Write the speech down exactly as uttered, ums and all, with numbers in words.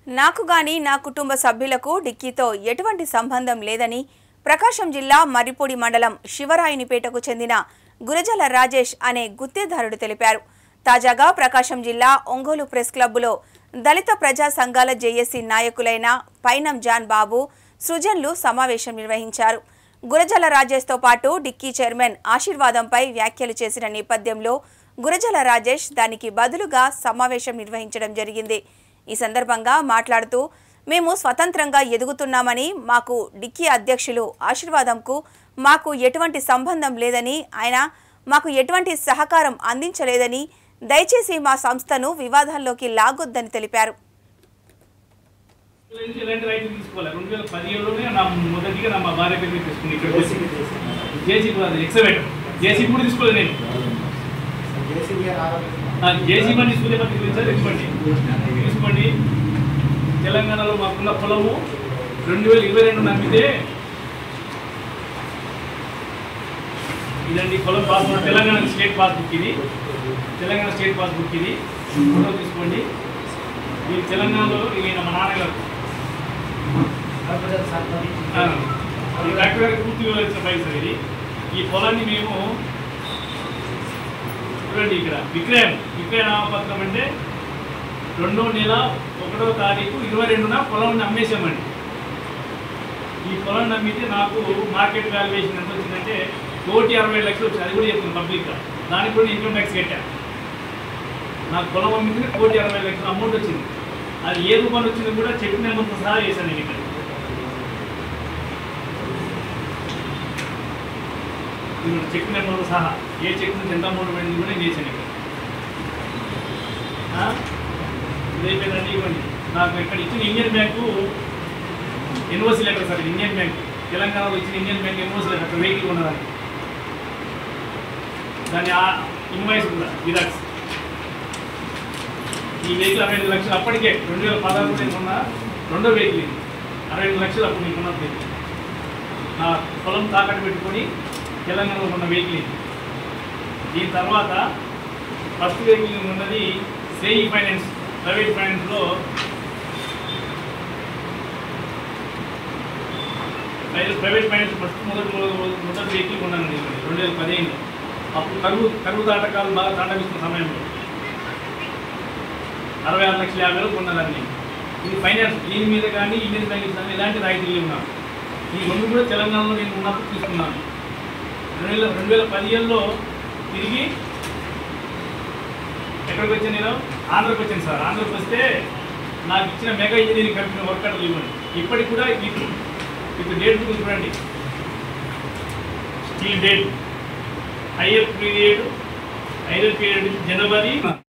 నాకు గాని నా కుటుంబ సభ్యులకు డిక్కీతో ఎటువంటి సంబంధం లేదని ప్రకాశం జిల్లా మర్రిపూడి మండలం శివరాయనిపేటకు చెందిన గురజల రాజేష్ అనే గుత్తేదారుడు తెలిపారు. తాజాగా ప్రకాశం జిల్లా ఒంగోలు ప్రెస్ క్లబ్లో దళిత ప్రజా సంఘాల జేఏసీ నాయకులైన పైనం జాన్ బాబు, సృజన్లు సమావేశం నిర్వహించారు. గురజల రాజేష్తో పాటు డిక్కీ చైర్మన్ ఆశీర్వాదంపై వ్యాఖ్యలు చేసిన నేపథ్యంలో గురజల రాజేష్ దానికి బదులుగా సమావేశం నిర్వహించడం జరిగింది. ఈ సందర్భంగా మాట్లాడుతూ మేము స్వతంత్రంగా ఎదుగుతున్నామని, మాకు డిక్కీ అధ్యక్షులు ఆశీర్వాదంకు మాకు ఎటువంటి సంబంధం లేదని, ఆయన మాకు ఎటువంటి సహకారం అందించలేదని, దయచేసి మా సంస్థను వివాదాల్లోకి లాగొద్దని తెలిపారు. తెలంగాణలో మాకున్న పొలము రెండు వేల ఇరవై రెండు నమ్మితే ఇదండి పొలం పాస్బుక్, తెలంగాణ స్టేట్ పాస్బుక్, ఇది తెలంగాణ స్టేట్ పాస్బుక్, ఇది ఫోటో తీసుకోండి. ఈ తెలంగాణలో ఈయన మా నాన్నగారు డాక్టర్ గారికి పూర్తి వివరించిన పైసలు ఇది. ఈ పొలాన్ని మేము చూడండి, ఇక్కడ విక్రయం విక్రయ నామపత్రం అంటే రెండో నెల ఒకటో తారీఖు ఇరవై రెండున పొలం అమ్మేసామండి. ఈ పొలం నమ్మితే నాకు మార్కెట్ వాల్యుయేషన్ ఎంత వచ్చిందంటే కోటి అరవై లక్షలు వచ్చింది. అది కూడా చెప్తుంది పబ్లిక్గా. దానికి కూడా ఇన్కమ్ ట్యాక్స్ కట్టాను. నాకు పొలం అమ్మితే కోటి అరవై లక్షలు అమౌంట్ వచ్చింది. అది ఏ రూపాయలు వచ్చింది కూడా చెక్ నెంబర్తో సహా చేశాను నేను ఇక్కడ. చెక్ నెంబర్తో సహా ఏ చెక్ నుంచి ఎంత అమౌంట్ పడింది కూడా నేను చేశాను ఇక్కడ. ఇదైపోయిందండి. ఇవ్వండి నాకు ఇక్కడ ఇచ్చిన Indian bank NOC letter sir. Indian bank తెలంగాణలో ఇచ్చిన ఇండియన్ బ్యాంక్ ఎన్ఓసి లెటర్ అక్కడ వెహికల్ ఉన్నదాన్ని, దాని ఇన్వాయిస్ కూడా జిరాక్స్. ఈ వెహికల్ అరవై ఐదు లక్షలు అప్పటికే రెండు వేల పదహారు నేను ఉన్న రెండో వెహికల్ ఇది. అరవై ఐదు లక్షలు అప్పుడు నేను ఉన్నది. నా పొలం తాకట్టు పెట్టుకొని తెలంగాణలో ఉన్న వెహికల్ ఇది. దీని తర్వాత ఫస్ట్ వెహికల్ ఉన్నది సేయి ఫైనాన్స్, ప్రైవేట్ ఫైనాన్స్లో ప్రైవేట్ ఫైనాన్స్ ఫస్ట్ మొదటి మొదటి వెహికల్ కొన్నానండి రెండు వేల పదిహేనులో. అప్పుడు కరువు కరువు తాటకాలు బాగా తాండవిస్తున్న సమయంలో అరవై ఆరు లక్షల యాభై వేలు కొన్నదాన్ని. ఇది ఫైనాన్స్. దీని మీద కానీ ఇండియన్ బ్యాంక్ కానీ ఎలాంటి రాయితీలు ఉన్నాను. ఈ రెండు కూడా తెలంగాణలో నేను ఉన్నప్పుడు తీసుకున్నాను. రెండు వేల రెండు వేల పదిహేనులో తిరిగి ఎక్కడికి వచ్చాను నేను? ఆంధ్రకి వచ్చాను సార్. ఆంధ్రకి వస్తే నాకు ఇచ్చిన మెగా ఇంజనీరింగ్ కంపెనీ వర్కర్లు ఇవ్వండి. ఇప్పటికి కూడా ఇది ఇప్పుడు డేట్ గురించి చూడండి. Steel date, hire period hire period జనవరి